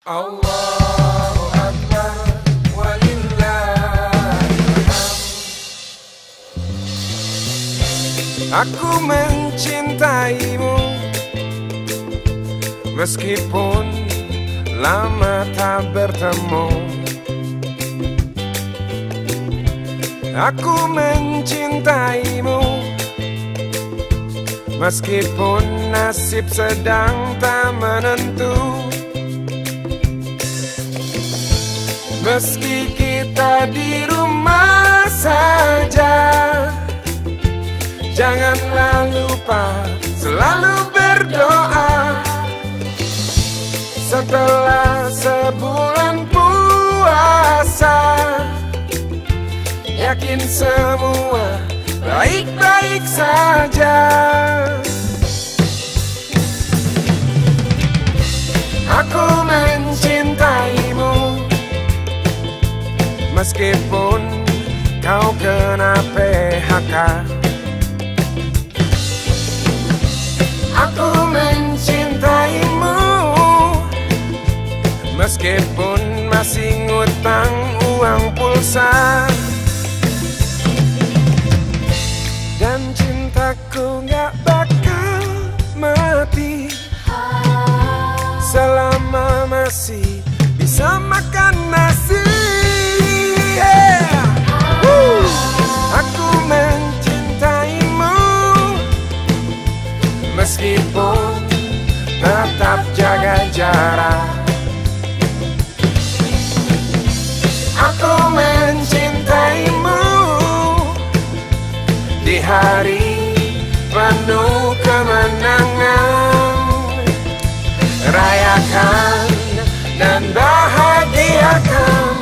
Allahu Akbar walillahilhamd. Aku mencintaimu meskipun lama tak bertemu. Aku mencintaimu meskipun nasib sedang tak menentu. Meski kita di rumah saja, janganlah lupa selalu berdoa. Setelah sebulan puasa, yakin semua baik-baik saja. Aku mencintaimu meskipun kau kena PHK. Aku mencintaimu meskipun masih ngutang uang pulsa. Dan cintaku gak bakal mati selama masih bisa makan nasi. Aku mencintaimu meskipun tetap jaga jarak. Aku mencintaimu di hari penuh kemenangan. Rayakan dan bahagiakan.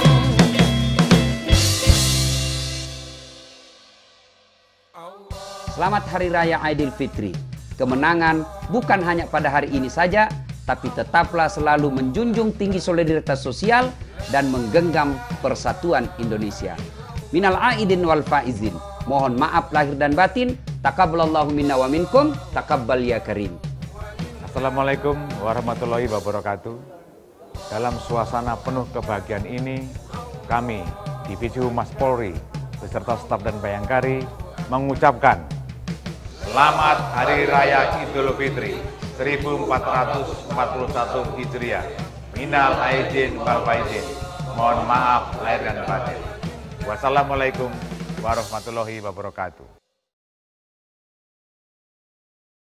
Selamat Hari Raya Aidilfitri. Kemenangan bukan hanya pada hari ini saja, tapi tetaplah selalu menjunjung tinggi solidaritas sosial dan menggenggam persatuan Indonesia. Minal aidin wal faizin. Mohon maaf lahir dan batin. Taqabbalallahu minna wa minkum. Taqabbal ya karim. Assalamualaikum warahmatullahi wabarakatuh. Dalam suasana penuh kebahagiaan ini, kami Divisi Humas Polri beserta staf dan bayangkari mengucapkan Selamat Hari Raya Idul Fitri 1441 Hijriah. Minal aidin wal faizin. Mohon maaf lahir dan batin. Wassalamualaikum warahmatullahi wabarakatuh.